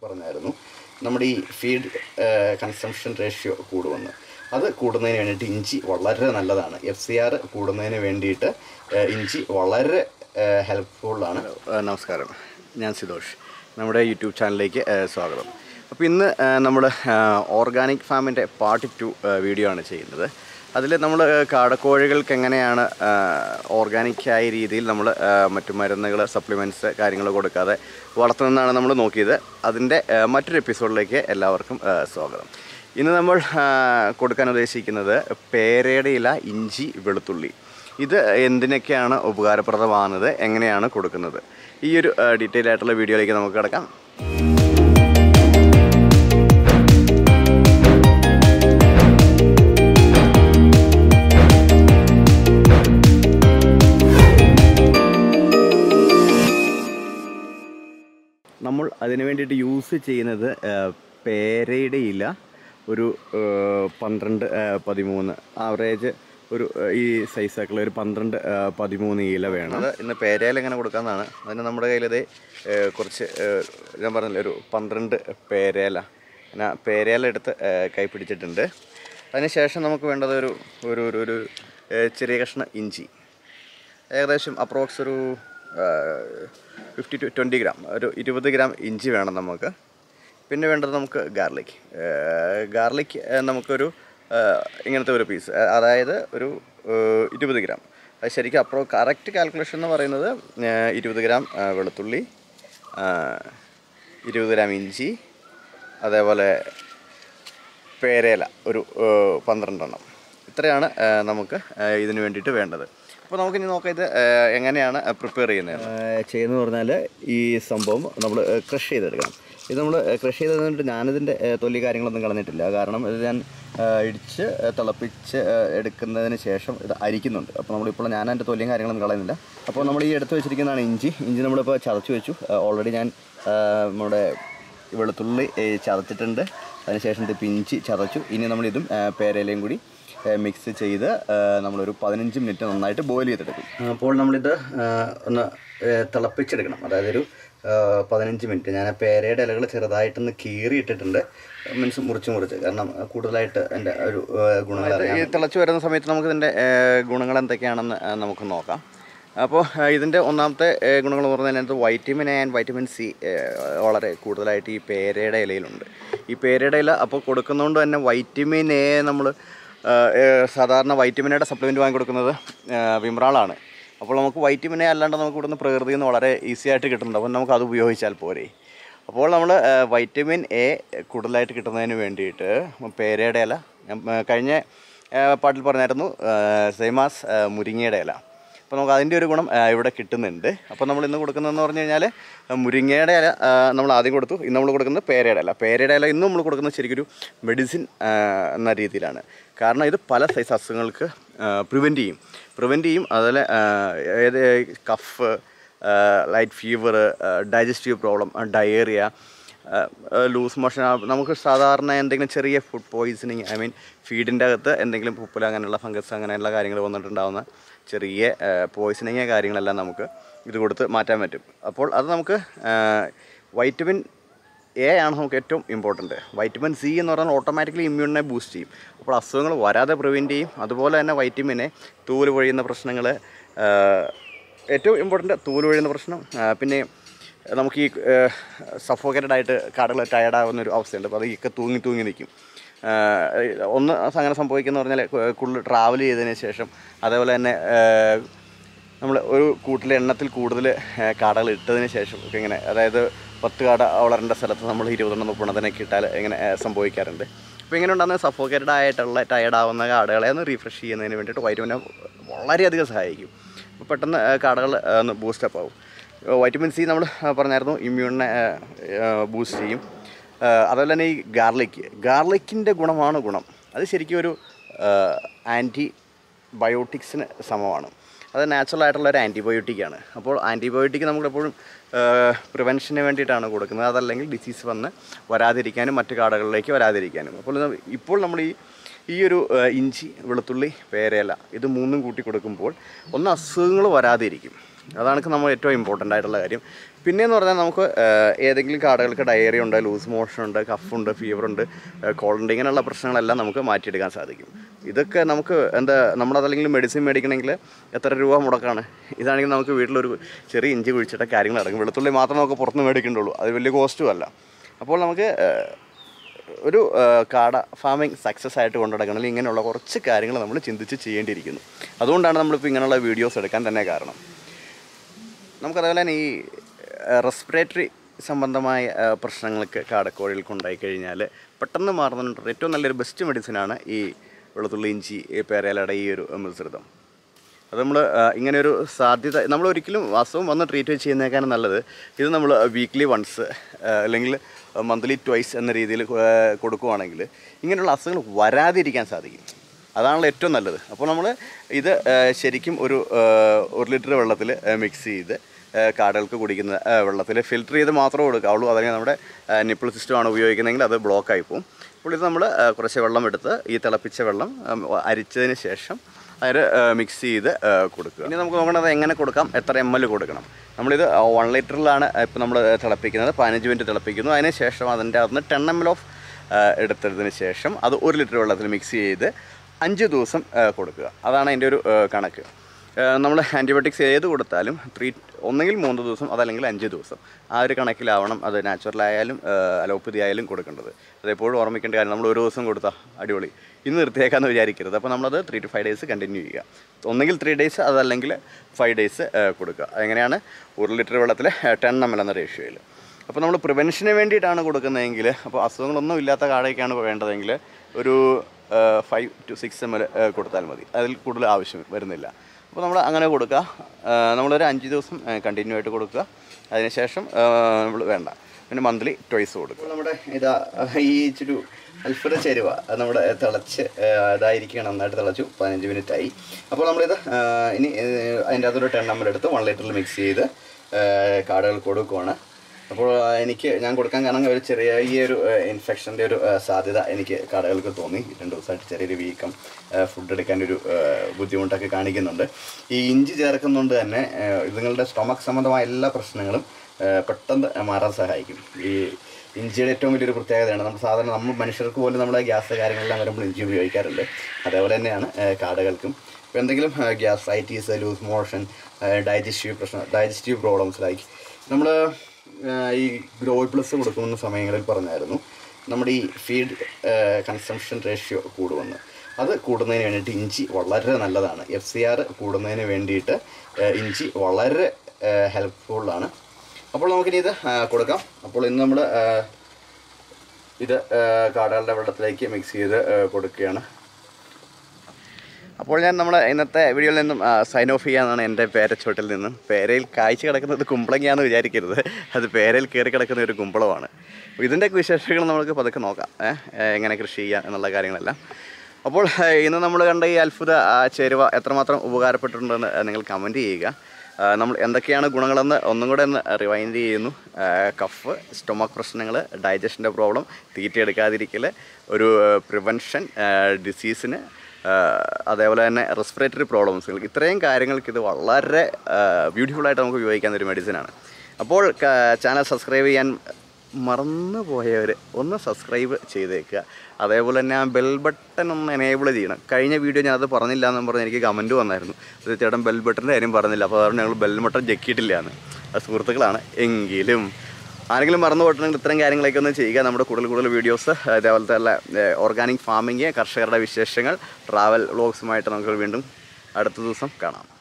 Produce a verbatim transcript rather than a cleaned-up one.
പറഞ്ഞായിരുന്നു നമ്മുടെ ഈ ഫീഡ് കൺസംഷൻ റേഷ്യോ കൂടുമെന്ന്. അത് കൂടുന്നതിന് വേണ്ടിയിട്ട് ഇഞ്ചി വളരെ നല്ലതാണ്. എഫ് സി ആർ കൂടുന്നതിന് വേണ്ടിയിട്ട് ഇഞ്ചി വളരെ ഹെൽപ്ഫുള്ളാണ്. നമസ്കാരം, ഞാൻ സിതോഷ്. നമ്മുടെ യൂട്യൂബ് ചാനലിലേക്ക് സ്വാഗതം. അപ്പോൾ ഇന്ന് നമ്മൾ ഓർഗാനിക് ഫാമിൻ്റെ പാർട്ട് ടു വീഡിയോ ആണ് ചെയ്യുന്നത്. അതിൽ നമ്മൾ കാടക്കോഴികൾക്ക് എങ്ങനെയാണ് ഓർഗാനിക്കായ രീതിയിൽ നമ്മൾ മറ്റു മരുന്നുകൾ, സപ്ലിമെൻറ്റ്സ് കാര്യങ്ങൾ കൊടുക്കാതെ വളർത്തുന്നതാണ് നമ്മൾ നോക്കിയത്. അതിൻ്റെ മറ്റൊരു എപ്പിസോഡിലേക്ക് എല്ലാവർക്കും സ്വാഗതം. ഇന്ന് നമ്മൾ കൊടുക്കാൻ ഉദ്ദേശിക്കുന്നത് പേരയുടെ ഇല, ഇഞ്ചി, വെളുത്തുള്ളി. ഇത് എന്തിനൊക്കെയാണ് ഉപകാരപ്രദമാകുന്നത്, എങ്ങനെയാണ് കൊടുക്കുന്നത്, ഈ ഒരു ഡീറ്റെയിൽ ആയിട്ടുള്ള വീഡിയോയിലേക്ക് നമുക്ക് കിടക്കാം. നമ്മൾ അതിന് വേണ്ടിയിട്ട് യൂസ് ചെയ്യുന്നത് പേരയുടെ ഇല ഒരു പന്ത്രണ്ട് പതിമൂന്ന് ആവറേജ് ഒരു ഈ സൈസാക്കുള്ള ഒരു പന്ത്രണ്ട് പതിമൂന്ന് ഇല വേണം. അത് ഇന്ന് പേരയില എങ്ങനെ കൊടുക്കാമെന്നാണ്. അതിന് നമ്മുടെ കയ്യിലത് കുറച്ച് ഞാൻ പറഞ്ഞില്ല ഒരു പന്ത്രണ്ട് പേരയില പിന്നെ പേരയില എടുത്ത് കൈ പിടിച്ചിട്ടുണ്ട്. അതിനുശേഷം നമുക്ക് വേണ്ടത് ഒരു ഒരു ഒരു ഒരു ചെറിയ കഷ്ണം ഇഞ്ചി, ഏകദേശം അപ്രോക്സ് ഒരു ഫിഫ്റ്റി ടു ട്വൻറ്റി ഗ്രാം, ഒരു ഇരുപത് ഗ്രാം ഇഞ്ചി വേണം നമുക്ക്. പിന്നെ വേണ്ടത് നമുക്ക് ഗാർലിക്. ഗാർലിക് നമുക്കൊരു ഇങ്ങനത്തെ ഒരു പീസ്, അതായത് ഒരു ഇരുപത് ഗ്രാം. അത് ശരിക്കും അപ്രോ കറക്റ്റ് കാൽക്കുലേഷൻ എന്ന് പറയുന്നത് ഇരുപത് ഗ്രാം വെളുത്തുള്ളി, ഇരുപത് ഗ്രാം ഇഞ്ചി, അതേപോലെ പേരയില ഒരു പന്ത്രണ്ടെണ്ണം. ഇത്രയാണ് നമുക്ക് ഇതിന് വേണ്ടിയിട്ട് വേണ്ടത്. അപ്പോൾ നമുക്കിനി നോക്കാം ഇത് എങ്ങനെയാണ് പ്രിപ്പയർ ചെയ്യുന്നത്. ചെയ്യുന്നത് പറഞ്ഞാൽ ഈ സംഭവം നമ്മൾ ക്രഷ് ചെയ്തെടുക്കണം. ഇത് നമ്മൾ ക്രഷ് ചെയ്ത് തന്നിട്ട് ഞാനിതിൻ്റെ തൊലി കാര്യങ്ങളൊന്നും കളഞ്ഞിട്ടില്ല. കാരണം ഇത് ഞാൻ ഇടിച്ച് തിളപ്പിച്ച് എടുക്കുന്നതിന് ശേഷം ഇത് അരിക്കുന്നുണ്ട്. അപ്പോൾ നമ്മളിപ്പോൾ ഞാൻ അതിൻ്റെ തൊലിയും കാര്യങ്ങളൊന്നും കളയുന്നില്ല. അപ്പോൾ നമ്മൾ ഈ എടുത്ത് വെച്ചിരിക്കുന്നതാണ് ഇഞ്ചി. ഇഞ്ചി നമ്മളിപ്പോൾ ചതച്ച് വെച്ചു. ഓൾറെഡി ഞാൻ നമ്മുടെ വെളുത്തുള്ളി ചതച്ചിട്ടുണ്ട്. അതിനുശേഷം ഇതിപ്പോൾ ഇഞ്ചി ചതച്ചു. ഇനി നമ്മളിതും പേരയിലയും കൂടി മിക്സ് ചെയ്ത് നമ്മളൊരു പതിനഞ്ച് മിനിറ്റ് നന്നായിട്ട് ബോയിൽ ചെയ്തെടുക്കും. അപ്പോൾ നമ്മളിത് ഒന്ന് തിളപ്പിച്ചെടുക്കണം. അതായത് ഒരു പതിനഞ്ച് മിനിറ്റ്. ഞാൻ പേരയുടെ ഇലകൾ ചെറുതായിട്ടൊന്ന് കീറിയിട്ടിട്ടുണ്ട്, മീൻസ് മുറിച്ച് മുറിച്ച്, കാരണം കൂടുതലായിട്ട് എൻ്റെ ഒരു ഗുണങ്ങൾ അറിയാം. ഈ തിളച്ച് വരുന്ന സമയത്ത് നമുക്കിതിൻ്റെ ഗുണങ്ങൾ എന്തൊക്കെയാണെന്ന് നമുക്ക് നോക്കാം. അപ്പോൾ ഇതിൻ്റെ ഒന്നാമത്തെ ഗുണങ്ങൾ എന്ന് പറഞ്ഞാൽ അതിനകത്ത് vitamin A and vitamin C വളരെ കൂടുതലായിട്ട് ഈ പേരയുടെ ഇലയിലുണ്ട്. ഈ പേരയുടെ ഇല അപ്പോൾ കൊടുക്കുന്നതുകൊണ്ട് തന്നെ വൈറ്റമിൻ എ നമ്മൾ സാധാരണ വൈറ്റമിൻ എയുടെ സപ്ലിമെൻറ്റ് വാങ്ങി കൊടുക്കുന്നത് വിമ്രാളാണ്. അപ്പോൾ നമുക്ക് വൈറ്റമിൻ എ അല്ലാണ്ട് നമുക്ക് ഇവിടുന്ന് പ്രകൃതിയിൽ നിന്ന് വളരെ ഈസി ആയിട്ട് കിട്ടുന്നുണ്ട്. അപ്പോൾ നമുക്ക് അത് ഉപയോഗിച്ചാൽ പോരെ. അപ്പോൾ നമ്മൾ വൈറ്റമിൻ എ കൂടുതലായിട്ട് കിട്ടുന്നതിന് വേണ്ടിയിട്ട് പേരയുടെ ഇല, കഴിഞ്ഞ പാട്ടിൽ പറഞ്ഞായിരുന്നു സെയ്മാസ് മുരിങ്ങയുടെ ഇല. അപ്പോൾ നമുക്ക് അതിൻ്റെ ഒരു ഗുണം ഇവിടെ കിട്ടുന്നുണ്ട്. അപ്പോൾ നമ്മൾ ഇന്ന് കൊടുക്കുന്നതെന്ന് പറഞ്ഞു കഴിഞ്ഞാൽ മുരിങ്ങയുടെ ഇല നമ്മൾ ആദ്യം കൊടുത്തു. ഇന്ന് നമ്മൾ കൊടുക്കുന്നത് പേരയുടെ ഇല. പേരയുടെ ഇല ഇന്ന് നമ്മൾ കൊടുക്കുന്നത് ശരിക്കൊരു മെഡിസിൻ എന്ന രീതിയിലാണ്. കാരണം ഇത് പല സൈസ് അസുഖങ്ങൾക്ക് പ്രിവെൻറ്റ് ചെയ്യും പ്രിവെൻറ്റ് ചെയ്യും അതുപോലെ ഏത് cough, light fever, digestive problem, diarrhoea, loose motion, നമുക്ക് സാധാരണ എന്തെങ്കിലും ചെറിയ ഫുഡ് പോയിസണിങ്, ഐ മീൻ ഫീഡിൻ്റെ അകത്ത് എന്തെങ്കിലും പുപ്പല, അങ്ങനെയുള്ള ഫംഗസ്, അങ്ങനെയുള്ള കാര്യങ്ങൾ വന്നിട്ടുണ്ടാകുന്ന ചെറിയ പോയിസണിങ് കാര്യങ്ങളെല്ലാം നമുക്ക് ഇത് കൊടുത്ത് മാറ്റാൻ പറ്റും. അപ്പോൾ അത് നമുക്ക് വൈറ്റമിൻ എ ആണ് നമുക്ക് ഏറ്റവും ഇമ്പോർട്ടൻറ്റ്. വൈറ്റമിൻ സി എന്ന് പറഞ്ഞാൽ ഓട്ടോമാറ്റിക്കലി ഇമ്മ്യൂണിനെ ബൂസ്റ്റ് ചെയ്യും. അപ്പോൾ അസുഖങ്ങൾ വരാതെ പ്രിവെൻറ്റ് ചെയ്യും. അതുപോലെ തന്നെ വൈറ്റമിൻ എ തൂല് പൊഴിയുന്ന പ്രശ്നങ്ങൾ, ഏറ്റവും ഇമ്പോർട്ടൻറ്റ് തൂല് പൊഴിയുന്ന പ്രശ്നം. പിന്നെ നമുക്ക് ഈ സഫോക്കേറ്റഡ് ആയിട്ട് കാടുകൾ ടയർഡാകുന്നൊരു അവസ്ഥയുണ്ട്. അപ്പോൾ അതൊക്കെ തൂങ്ങി തൂങ്ങി നിൽക്കും. ഒന്ന് അങ്ങനെ സംഭവിക്കുന്നത് പറഞ്ഞാൽ കൂടുതൽ ട്രാവൽ ചെയ്തതിന് ശേഷം, അതേപോലെ തന്നെ നമ്മൾ ഒരു കൂട്ടിലെ എണ്ണത്തിൽ കൂടുതൽ കാടകൾ ഇട്ടതിന് ശേഷം ഒക്കെ ഇങ്ങനെ, അതായത് പത്ത് കാട വളരേണ്ട സ്ഥലത്ത് നമ്മൾ ഇരുപതെണ്ണം മുപ്പതെണ്ണത്തിനൊക്കെ ഇട്ടാൽ ഇങ്ങനെ സംഭവിക്കാറുണ്ട്. അപ്പോൾ ഇങ്ങനെ ഉണ്ടാകുന്ന സഫോക്കേറ്റഡ് ആയിട്ടുള്ള ടയർഡാവുന്ന കാടകളെ ഒന്ന് റീഫ്രഷ് ചെയ്യുന്നതിന് വേണ്ടിയിട്ട് വൈറ്റമിൻ വളരെയധികം സഹായിക്കും. അപ്പോൾ പെട്ടെന്ന് കാടകൾ ഒന്ന് ബൂസ്റ്റപ്പ് ആവും. വൈറ്റമിൻ സി നമ്മൾ പറഞ്ഞായിരുന്നു ഇമ്മ്യൂണിനെ ബൂസ്റ്റ് ചെയ്യും. അതുപോലെ തന്നെ ഈ ഗാർലിക് ഗാർലിക്കിൻ്റെ ഗുണമാണ് ഗുണം. അത് ശരിക്കും ഒരു ആൻറ്റി ബയോട്ടിക്സിന് സമമാണ്. അത് നാച്ചുറൽ ആയിട്ടുള്ള ഒരു ആൻറ്റിബയോട്ടിക്കാണ്. അപ്പോൾ ആൻറ്റിബയോട്ടിക് നമുക്കെപ്പോഴും പ്രിവെൻഷന് വേണ്ടിയിട്ടാണ് കൊടുക്കുന്നത്. അതല്ലെങ്കിൽ ഡിസീസ് വന്ന് വരാതിരിക്കാനും മറ്റു കാടകളിലേക്ക് വരാതിരിക്കാനും. അപ്പോൾ ഇപ്പോൾ നമ്മൾ ഈ ഈ ഒരു ഇഞ്ചി, വെളുത്തുള്ളി, പേരയില ഇത് മൂന്നും കൂട്ടി കൊടുക്കുമ്പോൾ ഒന്ന് അസുഖങ്ങൾ വരാതിരിക്കും. അതാണ് നമ്മൾ ഏറ്റവും ഇമ്പോർട്ടൻ്റ് ആയിട്ടുള്ള കാര്യം. പിന്നെയെന്ന് പറഞ്ഞാൽ നമുക്ക് ഏതെങ്കിലും കാടകൾക്ക് ഡയറി ഉണ്ട്, ലൂസ് മോഷൻ ഉണ്ട്, കഫുണ്ട്, ഫീവറുണ്ട്, കോൾഡ് ഇങ്ങനെയുള്ള പ്രശ്നങ്ങളെല്ലാം നമുക്ക് മാറ്റിയെടുക്കാൻ സാധിക്കും. ഇതൊക്കെ നമുക്ക് എന്താ നമ്മളതല്ലെങ്കിൽ മെഡിസിൻ മേടിക്കണമെങ്കിൽ എത്ര രൂപ മുടക്കാണ്. ഇതാണെങ്കിൽ നമുക്ക് വീട്ടിലൊരു ചെറിയ ഇഞ്ചി കുഴിച്ചിട്ട കാര്യങ്ങൾ ഇറങ്ങും. വെളുത്തുള്ളി മാത്രം നമുക്ക് പുറത്തുനിന്ന് മേടിക്കേണ്ടുള്ളൂ, അത് വലിയ കോസ്റ്റും അല്ല. അപ്പോൾ നമുക്ക് ഒരു കാട ഫാമിംഗ് സക്സസ് ആയിട്ട് കൊണ്ടുനടക്കണമെങ്കിൽ ഇങ്ങനെയുള്ള കുറച്ച് കാര്യങ്ങൾ നമ്മൾ ചിന്തിച്ച് ചെയ്യേണ്ടിയിരിക്കുന്നു. അതുകൊണ്ടാണ് നമ്മളിപ്പോൾ ഇങ്ങനെയുള്ള വീഡിയോസ് എടുക്കാൻ തന്നെ കാരണം. നമുക്കതുപോലെ തന്നെ ഈ റെസ്പിറേറ്ററി സംബന്ധമായ പ്രശ്നങ്ങൾക്ക് കാടക്കോഴികൾക്ക് ഉണ്ടായി കഴിഞ്ഞാൽ പെട്ടെന്ന് മാറുന്നുണ്ട്. ഏറ്റവും നല്ലൊരു ബെസ്റ്റ് മെഡിസിനാണ് ഈ വെളുത്തുള്ളി, ഇഞ്ചി, പേരയിലയുടെ ഈ ഒരു മിശ്രിതം. അത് നമ്മൾ ഇങ്ങനെയൊരു സാധ്യത നമ്മൾ ഒരിക്കലും അസുഖം വന്ന് ട്രീറ്റ് ചെയ്യുന്നേക്കാളും നല്ലത് ഇത് നമ്മൾ വീക്ക്ലി വൺസ് അല്ലെങ്കിൽ മന്ത്ലി ട്വൈസ് എന്ന രീതിയിൽ കൊടുക്കുകയാണെങ്കിൽ ഇങ്ങനെയുള്ള അസുഖങ്ങൾ വരാതിരിക്കാൻ സാധിക്കും. അതാണല്ലോ ഏറ്റവും നല്ലത്. അപ്പോൾ നമ്മൾ ഇത് ശരിക്കും ഒരു ഒരു ലിറ്റർ വെള്ളത്തിൽ മിക്സ് ചെയ്ത് കാടകൾക്ക് കുടിക്കുന്ന വെള്ളത്തിൽ ഫിൽറ്റർ ചെയ്ത് മാത്രമേ കൊടുക്കാവുള്ളൂ. അതല്ലെങ്കിൽ നമ്മുടെ നിപ്പിൾ സിസ്റ്റമാണ് ഉപയോഗിക്കുന്നതെങ്കിൽ അത് ബ്ലോക്കായി പോകും. അപ്പോൾ ഇത് നമ്മൾ കുറച്ച് വെള്ളം എടുത്ത് ഈ തിളപ്പിച്ച വെള്ളം അരിച്ചതിന് ശേഷം അതിൽ മിക്സ് ചെയ്ത് കൊടുക്കുക. ഇനി നമുക്ക് നോക്കേണ്ടത് എങ്ങനെ കൊടുക്കാം, എത്ര എം എൽ കൊടുക്കണം. നമ്മളിത് വൺ ലിറ്ററിലാണ് ഇപ്പോൾ നമ്മൾ തിളപ്പിക്കുന്നത്. പതിനഞ്ച് മിനിറ്റ് തിളപ്പിക്കുന്നു. അതിന് ശേഷം അതിൻ്റെ അകത്ത് നിന്ന് ടെൻ എം എൽ ഓഫ് എടുത്തതിന് ശേഷം അത് ഒരു ലിറ്റർ വെള്ളത്തിൽ മിക്സ് ചെയ്ത് അഞ്ച് ദിവസം കൊടുക്കുക. അതാണ് അതിൻ്റെ ഒരു കണക്ക്. നമ്മൾ ആൻറ്റിബയോട്ടിക്സ് ഏത് കൊടുത്താലും ത്രീ ഒന്നെങ്കിൽ മൂന്ന് ദിവസം അതല്ലെങ്കിൽ അഞ്ച് ദിവസം ആ ഒരു കണക്കിലാവണം അത് നാച്ചുറലായാലും അലോപ്പതി ആയാലും കൊടുക്കേണ്ടത്. അതെപ്പോഴും ഓർമ്മിക്കേണ്ട കാര്യം, നമ്മൾ ഒരു ദിവസം കൊടുത്താൽ അടിപൊളി ഇന്ന് നിർത്തിയേക്കാമെന്ന് വിചാരിക്കരുത്. അപ്പോൾ നമ്മളത് three to five days continue ചെയ്യുക. ഒന്നെങ്കിൽ ത്രീ ഡേയ്സ് അതല്ലെങ്കിൽ ഫൈവ് ഡേയ്സ് കൊടുക്കുക. എങ്ങനെയാണ് ഒരു ലിറ്റർ വെള്ളത്തിൽ ടെൻ എം എൽ എന്ന റേഷ്യോയിൽ. അപ്പോൾ നമ്മൾ പ്രിവെൻഷന് വേണ്ടിയിട്ടാണ് കൊടുക്കുന്നതെങ്കിൽ, അപ്പോൾ അസുഖങ്ങളൊന്നും ഇല്ലാത്ത കാടയ്ക്കാണ് വേണ്ടതെങ്കിൽ ഒരു five to six M L കൊടുത്താൽ മതി. അതിൽ കൂടുതൽ ആവശ്യം വരുന്നില്ല. അപ്പോൾ നമ്മൾ അങ്ങനെ കൊടുക്കുക. നമ്മളൊരു അഞ്ച് ദിവസം കണ്ടിന്യൂ ആയിട്ട് കൊടുക്കുക. അതിനുശേഷം നമ്മൾ വേണ്ട, പിന്നെ മന്ത്ലി ട്വൈസ് കൊടുക്കുക. നമ്മുടെ ഇതാ ഈ ഇച്ചിരി അൽഫ്ര ചേരുവ നമ്മുടെ തിളച്ച് ഇതായിരിക്കണം, നന്നായിട്ട് തിളച്ചു. പതിനഞ്ച് മിനിറ്റായി. അപ്പോൾ നമ്മളിത് ഇനി അതിൻ്റെ അകത്തൊരു ടെൻ എം എൽ എടുത്ത് വൺ ലിറ്ററിൽ മിക്സ് ചെയ്ത് കാടകൾ കൊടുക്കുകയാണ്. അപ്പോൾ എനിക്ക് ഞാൻ കൊടുക്കാൻ കാരണം ഒരു ചെറിയ ഈ ഒരു ഇൻഫെക്ഷൻ്റെ ഒരു സാധ്യത എനിക്ക് കാടകൾക്ക് തോന്നി. രണ്ട് ദിവസമായിട്ട് ചെറിയൊരു വീക്കം, ഫുഡ് എടുക്കാൻ ഒരു ബുദ്ധിമുട്ടൊക്കെ കാണിക്കുന്നുണ്ട്. ഈ ഇഞ്ചി ചേർക്കുന്നതുകൊണ്ട് തന്നെ ഇതുങ്ങളുടെ സ്റ്റൊമക്ക് സംബന്ധമായ എല്ലാ പ്രശ്നങ്ങളും പെട്ടെന്ന് മാറാൻ സഹായിക്കും. ഈ ഇഞ്ചിയുടെ ഏറ്റവും വലിയൊരു പ്രത്യേകതയാണ്, നമ്മൾ സാധാരണ നമ്മൾ മനുഷ്യർക്ക് പോലും നമ്മുടെ ഗ്യാസ് കാര്യങ്ങളെല്ലാം വരുമ്പോൾ ഇഞ്ചി ഉപയോഗിക്കാറുണ്ട്. അതേപോലെ തന്നെയാണ് കാടകൾക്കും. ഇപ്പോൾ എന്തെങ്കിലും ഗ്യാസ്ട്രൈറ്റീസ്, ലൂസ് മോഷൻ, ഡൈജസ്റ്റീവ് പ്രശ്നം ഡൈജസ്റ്റീവ് പ്രോബ്ലംസ് ലൈക്ക് നമ്മൾ ഈ ഗ്രോയ് പ്ലസ് കൊടുക്കുന്ന സമയങ്ങളിൽ പറഞ്ഞായിരുന്നു നമ്മുടെ ഈ ഫീഡ് കൺസംഷൻ റേഷ്യോ കൂടുമെന്ന്. അത് കൂടുന്നതിന് വേണ്ടിയിട്ട് ഇഞ്ചി വളരെ നല്ലതാണ്. എഫ് സി ആർ കൂടുന്നതിന് വേണ്ടിയിട്ട് ഇഞ്ചി വളരെ ഹെൽപ്ഫുള്ളാണ്. അപ്പോൾ നമുക്കിനി ഇത് കൊടുക്കാം. അപ്പോൾ ഇന്ന് നമ്മൾ ഇത് കാടകളുടെ വെള്ളത്തിലേക്ക് മിക്സ് ചെയ്ത് കൊടുക്കുകയാണ്. അപ്പോൾ ഞാൻ നമ്മുടെ ഇന്നത്തെ വീഡിയോയിൽ നിന്നും സൈൻ ഓഫ് ചെയ്യാനാണ് എൻ്റെ പേരച്ചോട്ടിൽ നിന്നും. പേരയിൽ കായ്ച്ച് കിടക്കുന്നത് കുമ്പളങ്ങയാണെന്ന് വിചാരിക്കരുത്, അത് പേരയിൽ കയറി കിടക്കുന്ന ഒരു കുമ്പളമാണ്. ഇതിൻ്റെയൊക്കെ വിശേഷങ്ങൾ നമുക്ക് പതുക്കെ നോക്കാം, എങ്ങനെ കൃഷി ചെയ്യാം എന്നുള്ള കാര്യങ്ങളെല്ലാം. അപ്പോൾ ഇന്ന് നമ്മൾ കണ്ട ഈ അത്ഭുത ചേരുവ എത്രമാത്രം ഉപകാരപ്പെട്ടിട്ടുണ്ടെന്ന് നിങ്ങൾ കമൻറ്റ് ചെയ്യുക. നമ്മൾ എന്തൊക്കെയാണ് ഗുണങ്ങളെന്ന് ഒന്നും കൂടെ ഒന്ന് റിവൈൻഡ് ചെയ്യുന്നു. കഫ്, സ്റ്റൊമക്ക് പ്രശ്നങ്ങൾ, ഡൈജഷൻ്റെ പ്രോബ്ലം, തീറ്റ എടുക്കാതിരിക്കൽ, ഒരു പ്രിവെൻഷൻ ഡിസീസിന്, അതേപോലെ തന്നെ റെസ്പിറേറ്ററി പ്രോബ്ലംസുകൾ, ഇത്രയും കാര്യങ്ങൾക്ക് ഇത് വളരെ ബ്യൂട്ടിഫുള്ളായിട്ട് നമുക്ക് ഉപയോഗിക്കാവുന്ന ഒരു മെഡിസിനാണ്. അപ്പോൾ ചാനൽ സബ്സ്ക്രൈബ് ചെയ്യാൻ മറന്നു പോയവർ ഒന്ന് സബ്സ്ക്രൈബ് ചെയ്തേക്കുക. അതേപോലെ തന്നെ ആ ബെൽ ബട്ടൺ ഒന്ന് എനേബിൾ ചെയ്യണം. കഴിഞ്ഞ വീഡിയോ ഞാനത് പറഞ്ഞില്ല എന്നും പറഞ്ഞ് എനിക്ക് കമൻറ്റ് വന്നായിരുന്നു, അത് ചേട്ടൻ ബെൽ ബട്ടൻ്റെ കാര്യം പറഞ്ഞില്ല, അപ്പോൾ അതുകൊണ്ട് ഞങ്ങൾ ബെൽ ബട്ടൺ ജെക്കിയിട്ടില്ല എന്ന്. അത് സുഹൃത്തുക്കളാണ്. എങ്കിലും ആരെങ്കിലും മറന്നു പോയിട്ടുണ്ടെങ്കിൽ ഇത്തരം കാര്യങ്ങളൊക്കെ ഒന്ന് ചെയ്യുക. നമ്മുടെ കൂടുതൽ കൂടുതൽ വീഡിയോസ് അതേപോലത്തെ ഉള്ള ഓർഗാനിക് ഫാമിങ്, കർഷകരുടെ വിശേഷങ്ങൾ, ട്രാവൽ വ്ളോഗ്സുമായിട്ട് നമുക്ക് വീണ്ടും അടുത്ത ദിവസം കാണാം.